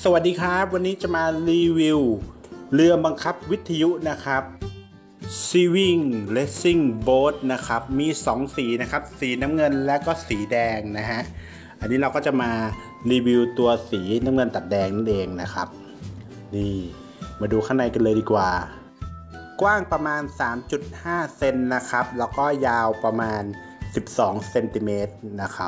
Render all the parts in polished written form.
สวัสดีครับวันนี้จะมารีวิวเรือบังคับวิทยุนะครับ Seawing Racing Boat นะครับมี2สีนะครับสีน้ำเงินและก็สีแดงนะฮะอันนี้เราก็จะมารีวิวตัวสีน้ำเงินตัดแดงนั่นเองนะครับนี่มาดูข้างในกันเลยดีกว่ากว้างประมาณ 3.5 เซนนะครับแล้วก็ยาวประมาณ12เซนติเมตรนะครับ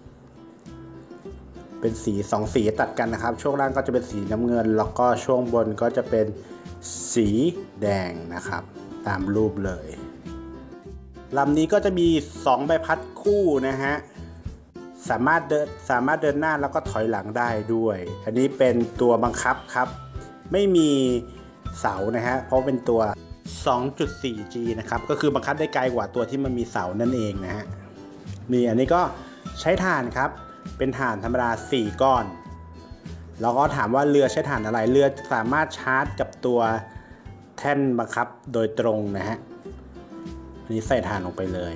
เป็นสี2สีตัดกันนะครับช่วงล่างก็จะเป็นสีน้ำเงินแล้วก็ช่วงบนก็จะเป็นสีแดงนะครับตามรูปเลยลำนี้ก็จะมี2ใบพัดคู่นะฮะสามารถเดินหน้าแล้วก็ถอยหลังได้ด้วยอันนี้เป็นตัวบังคับครับไม่มีเสานะฮะเพราะเป็นตัว 2.4G นะครับก็คือบังคับได้ไกลกว่าตัวที่มันมีเสานั่นเองนะฮะนี่อันนี้ก็ใช้ถ่านครับเป็นถ่านธรรมดา4ก้อนแล้วก็ถามว่าเรือใช้ถ่านอะไรเรือสามารถชาร์จกับตัวแท่นบังคับโดยตรงนะฮะอันนี้ใส่ถ่านลงไปเลย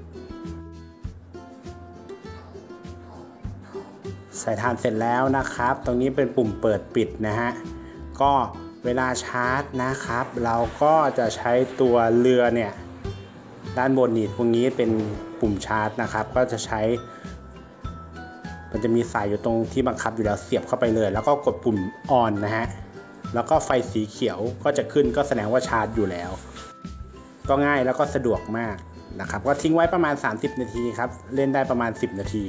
ใส่ถ่านเสร็จแล้วนะครับตรงนี้เป็นปุ่มเปิดปิดนะฮะก็เวลาชาร์จนะครับเราก็จะใช้ตัวเรือเนี่ยด้านบนนี่ตรงนี้เป็นปุ่มชาร์จนะครับก็จะใช้มันจะมีสายอยู่ตรงที่บังคับอยู่แล้วเสียบเข้าไปเลยแล้วก็กดปุ่ม on นะฮะแล้วก็ไฟสีเขียวก็จะขึ้นก็แสดงว่าชาร์จอยู่แล้วก็ง่ายแล้วก็สะดวกมากนะครับก็ทิ้งไว้ประมาณ30นาทีครับเล่นได้ประมาณ10นาที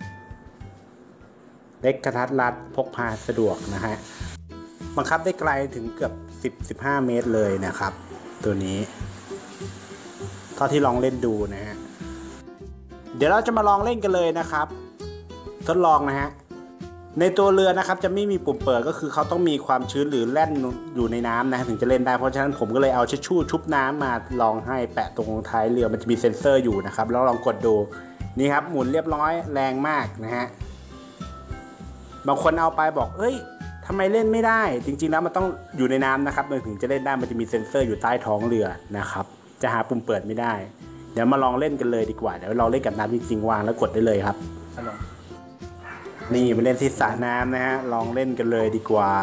เล็กกระทัดรัดพกพาสะดวกนะฮะบังคับได้ไกลถึงเกือบ10-15 เมตรเลยนะครับตัวนี้เท่าที่ลองเล่นดูนะฮะเดี๋ยวเราจะมาลองเล่นกันเลยนะครับทดลองนะฮะในตัวเรือนะครับจะไม่มีปุ่มเปิดก็คือเขาต้องมีความชื้นหรือแล่นอยู่ในน้ำนะถึงจะเล่นได้เพราะฉะนั้นผมก็เลยเอาทิชชู่ชุบน้ำมาลองให้แปะตรงท้ายเรือมันจะมีเซ็นเซอร์อยู่นะครับแล้วลองกดดูนี่ครับหมุนเรียบร้อยแรงมากนะฮะบางคนเอาไปบอกเอ้ยทำไมเล่นไม่ได้จริงๆแล้วมันต้องอยู่ในน้ำนะครับมันถึงจะเล่นได้มันจะมีเซ็นเซอร์อยู่ใต้ท้องเรือนะครับจะหาปุ่มเปิดไม่ได้เดี๋ยวมาลองเล่นกันเลยดีกว่าเดี๋ยวเราเล่นกับน้ำจริงๆวางแล้วกดได้เลยครับนี่มาเล่นที่สระน้ำนะฮะลองเล่นกันเลยดีกว่า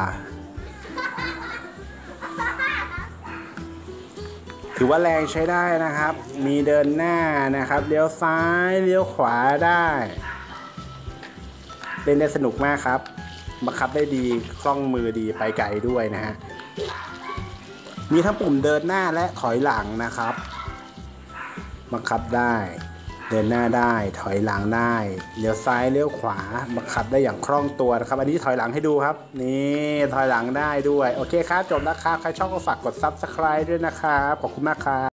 ถือว่าแรงใช้ได้นะครับมีเดินหน้านะครับเลี้ยวซ้ายเลี้ยวขวาได้เล่นได้สนุกมากครับบังคับได้ดีคล่องมือดีไปไกลด้วยนะฮะมีทั้งปุ่มเดินหน้าและถอยหลังนะครับบังคับได้เดินหน้าได้ถอยหลังได้เลี้ยวซ้ายเลี้ยวขวาบังคับได้อย่างคล่องตัวนะครับอันนี้ถอยหลังให้ดูครับนี่ถอยหลังได้ด้วยโอเคครับจบแล้วครับใครชอบก็ฝากกด Subscribe ด้วยนะครับขอบคุณมากครับ